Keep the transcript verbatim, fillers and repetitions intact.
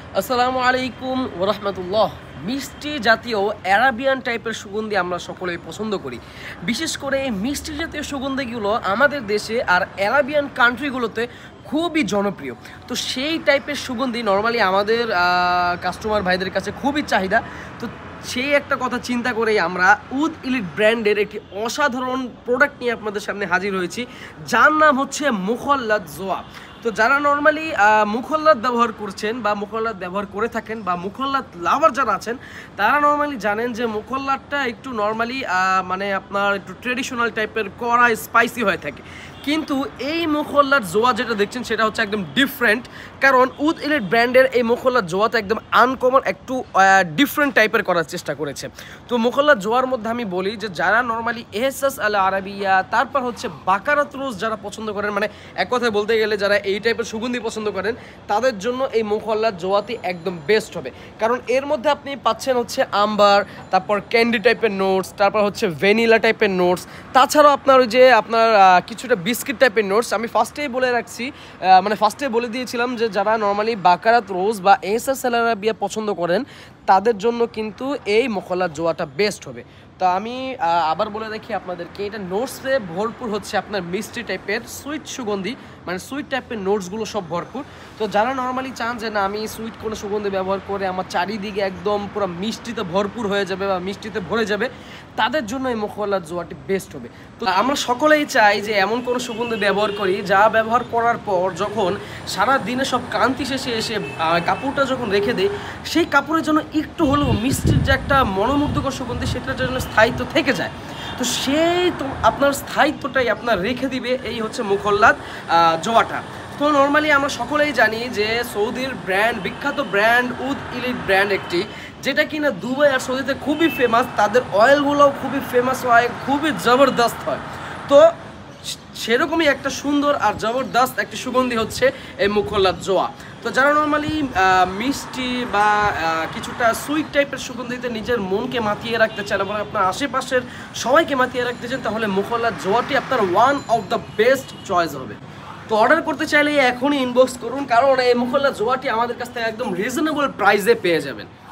আসসালামু আলাইকুম ওয়া রাহমাতুল্লাহ। মিষ্টি জাতীয় অ্যারাবিয়ান টাইপের সুগন্ধি আমরা সকলেই পছন্দ করি। বিশেষ করে এই মিষ্টি জাতীয় সুগন্ধিগুলো আমাদের দেশে আর অ্যারাবিয়ান কান্ট্রিগুলোতে খুবই জনপ্রিয়। তো সেই টাইপের সুগন্ধি নর্মালি আমাদের কাস্টমার ভাইদের কাছে খুবই চাহিদা। তো সেই একটা কথা চিন্তা করেই আমরা উদ ইলিট ব্র্যান্ডের একটি অসাধারণ প্রোডাক্ট নিয়ে আপনাদের সামনে হাজির হয়েছি, যার নাম হচ্ছে মুখল্লাত জোয়া। তো যারা নর্মালি মুখল্লাত ব্যবহার করছেন বা মুখল্লাত ব্যবহার করে থাকেন বা মুখল্লাত লাভার যারা আছেন, তারা নর্মালি জানেন যে মুখল্লাতটা একটু নর্মালি মানে আপনার একটু ট্রেডিশনাল টাইপের কড়া স্পাইসি হয়ে থাকে। কিন্তু এই মুখল্লাত জোয়া যেটা দেখছেন সেটা হচ্ছে একদম ডিফারেন্ট, কারণ উদ ইলিট ব্র্যান্ডের এই মুখল্লাত জোয়াতে একদম আনকমন একটু ডিফারেন্ট টাইপের করার চেষ্টা করেছে। তো মুখল্লাত জোয়ার মধ্যে আমি বলি যে যারা নর্মালি এহসাস আল আরাবিয়া, তারপর হচ্ছে বাকারাত রোজ যারা পছন্দ করেন, মানে এক কথায় বলতে গেলে যারা এই টাইপের সুগন্ধি পছন্দ করেন, তাদের জন্য এই মুখল্লাত জোয়াতি একদম বেস্ট হবে। কারণ এর মধ্যে আপনি পাচ্ছেন হচ্ছে আম্বার, তারপর ক্যান্ডি টাইপের নোটস, তারপর হচ্ছে ভ্যানিলা টাইপের নোটস, তাছাড়াও আপনার ওই যে আপনার কিছুটা বিস্কিট টাইপের নোটস। আমি ফার্স্টেই বলে রাখছি, মানে ফার্স্টেই বলে দিয়েছিলাম যে যারা নর্মালি বাকারাত রোজ বা এহসাস আল আরাবিয়া পছন্দ করেন, তাদের জন্য কিন্তু এই মুখল্লাত জোয়াটা বেস্ট হবে। তো আমি আবার বলে রাখি আপনাদেরকে, এটা নোটসে ভরপুর হচ্ছে আপনার মিষ্টি টাইপের সুইট সুগন্ধি, মানে সুইট টাইপের নোটসগুলো সব ভরপুর। তো যারা নর্মালি চান যে না আমি সুইট কোনো সুগন্ধি ব্যবহার করে আমার চারিদিকে একদম পুরো মিষ্টিতে ভরপুর হয়ে যাবে বা মিষ্টিতে ভরে যাবে, তাদের জন্য এই মুখল্লাত জোয়াটি বেস্ট হবে। তো আমরা সকলেই চাই যে এমন কোনো সুগন্ধি ব্যবহার করি যা ব্যবহার করার পর যখন সারা দিনে সব ক্লান্তি শেষে এসে কাপড়টা যখন রেখে দেয়, সেই কাপড়ের জন্য একটু হলেও মিষ্টির যে একটা মনোমুগ্ধকর সুগন্ধি সেটার জন্য স্থায়িত্ব থেকে যায়। তো সেই তো আপনার স্থায়িত্বটাই আপনার রেখে দিবে এই হচ্ছে মুখল্লাত জোয়াটা। তো নর্মালি আমরা সকলেই জানি যে সৌদির ব্র্যান্ড, বিখ্যাত ব্র্যান্ড উদ ইলিট ব্র্যান্ড একটি, যেটা কিনা দুবাই আর সৌদিতে খুবই ফেমাস। তাদের অয়েলগুলোও খুবই ফেমাস হয়, খুবই জবরদস্ত হয়। তো সেরকমই একটা সুন্দর আর জবরদস্ত একটি সুগন্ধি হচ্ছে এই মুখল্লাত জোয়া। তো যারা নর্মালি মিষ্টি বা কিছুটা সুইট টাইপের সুগন্ধিতে নিজের মনকে মাতিয়ে রাখতে চান এবং আপনার আশেপাশের সবাইকে মাতিয়ে রাখতে চান, তাহলে মুখল্লাত জোয়াটি আপনার one of the best choice হবে। তো অর্ডার করতে চাইলে এখনই ইনবক্স করুন, কারণ এই মুখল্লাত জোয়াটি আমাদের কাছ থেকে একদম রিজনেবল প্রাইসে পেয়ে যাবেন।